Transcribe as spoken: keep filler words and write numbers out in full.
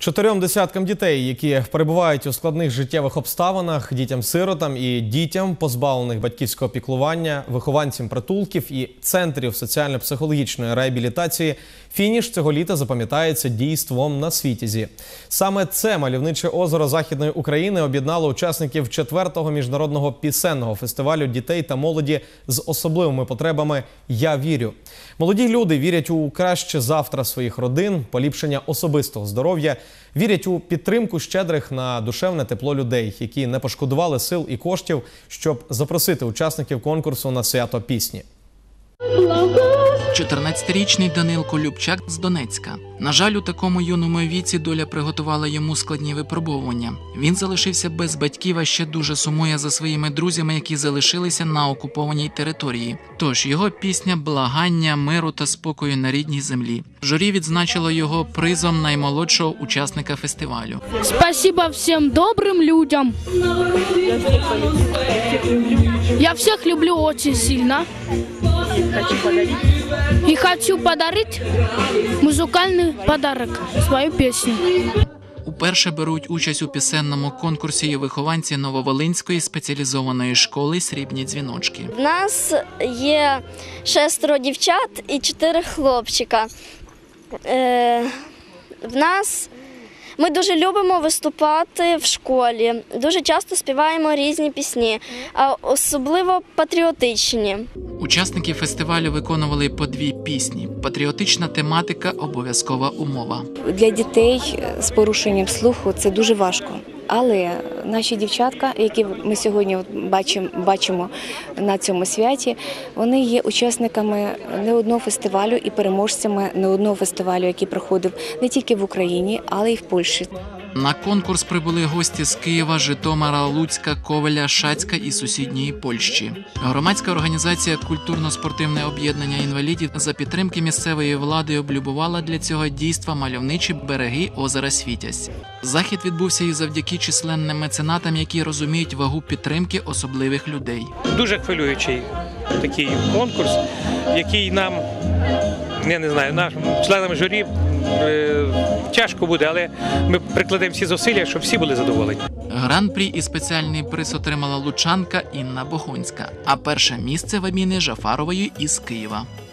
Чотирьом десяткам дітей, які перебувають у складних життєвих обставинах, дітям-сиротам і дітям, позбавлених батьківського піклування, вихованцям притулків і центрів соціально-психологічної реабілітації, фініш цього літа запам'ятається дійством на Світязі. Саме це мальовниче озеро Західної України об'єднало учасників четвертого міжнародного пісенного фестивалю дітей та молоді з особливими потребами «Я вірю». Молоді люди вірять у краще завтра своїх родин, поліпшення особистого здоров'я, вірять у підтримку щедрих на душевне тепло людей, які не пошкодували сил і коштів, щоб запросити учасників конкурсу на свято пісні. чотирнадцятирічний Данилко Любчак з Донецька. На жаль, у такому юному віці доля приготувала йому складні випробовування. Він залишився без батьків, а ще дуже сумує за своїми друзями, які залишилися на окупованій території. Тож його пісня «Благання миру та спокою на рідній землі». Журі відзначило його призом наймолодшого учасника фестивалю. Спасибо всем добрым людям. Я всех люблю очень сильно. И хочу подарить музыкальный подарок, свою песню. Уперше беруть участь у пісенному конкурсі і вихованці Нововолинської спеціалізованої школи «Срібні дзвіночки». У нас є шестеро дівчат і чотири хлопчика. Е, в нас Ми дуже любимо виступати в школі, дуже часто співаємо різні пісні, а особливо патріотичні. Учасники фестивалю виконували по дві пісні. Патріотична тематика – обов'язкова умова. Для дітей з порушенням слуху це дуже важко. Але наші дівчатка, які ми сьогодні бачимо, бачимо на цьому святі, вони є учасниками не одного фестивалю і переможцями не одного фестивалю, який проходив не тільки в Україні, але й в Польщі. На конкурс прибули гості з Києва, Житомира, Луцька, Ковеля, Шацька і сусідньої Польщі. Громадська організація «Культурно-спортивне об'єднання інвалідів» за підтримки місцевої влади облюбувала для цього дійства мальовничі береги озера Світязь. Захід відбувся і завдяки численним меценатам, які розуміють вагу підтримки особливих людей. Дуже хвилюючий такий конкурс, який нам, я не знаю, нашим членам журі тяжко буде, але ми прикладемо всі зусилля, щоб всі були задоволені. Гран-прі і спеціальний приз отримала лучанка Інна Богонська, а перше місце в обміни Жафарової із Києва.